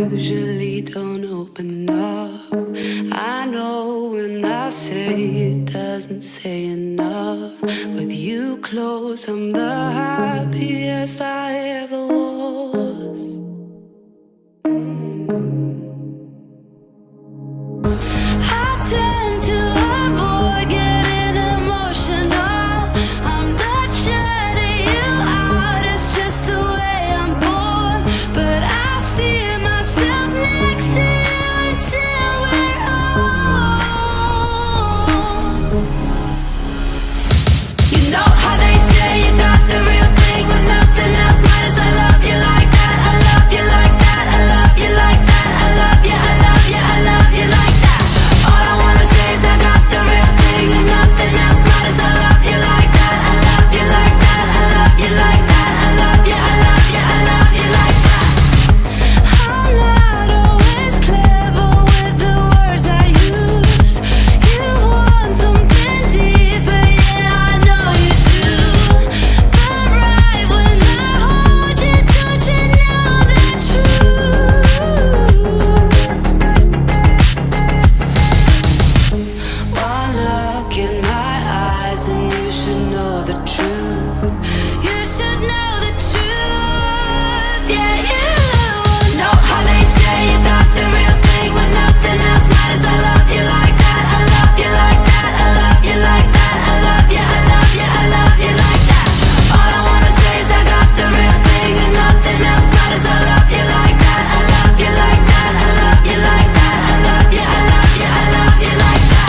usually don't open up. I know when I say it doesn't say enough. With you close, I'm the happiest I ever was. I tend to avoid getting emotional. I'm not shutting you out, it's just the way I'm born. But I see myself next to you until we're old. You know how they say you got the real thing when nothing else matters. I love you like that, I love you like that, I love you like that, I love you, I love you, I love you like that. All I wanna say is I got the real thing and nothing else matters. I love you like that, I love you like that, I love you like that, I love you, I love you, I love you like that. I'm not always clever with the words I use. You want something deeper, yeah, I know you do. But right when I hold you, don't you know the truth? One look in my eyes and you should know the truth. You should know the truth, yeah, you know how they say you got the real thing when nothing else matters. I love you like that, I love you like that, I love you like that, I love you, I love you, I love you like that. All I wanna say is I got the real thing and nothing else matters. I love you like that, I love you like that, I love you like that, I love you, I love you, I love you like that.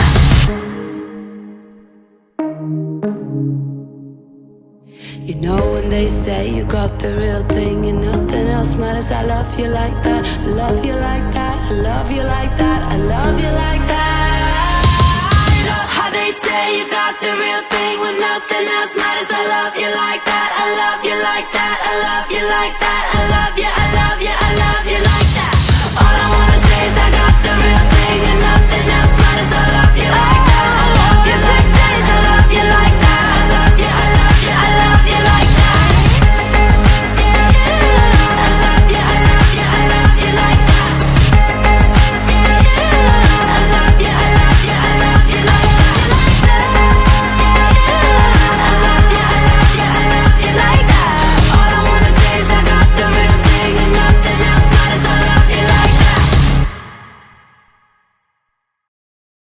You know when they say you got the real thing and nothing else matters. I love you like that, I love you like that, I love you like that, I love you like that. You know how they say you got the real thing when nothing else matters. I love you like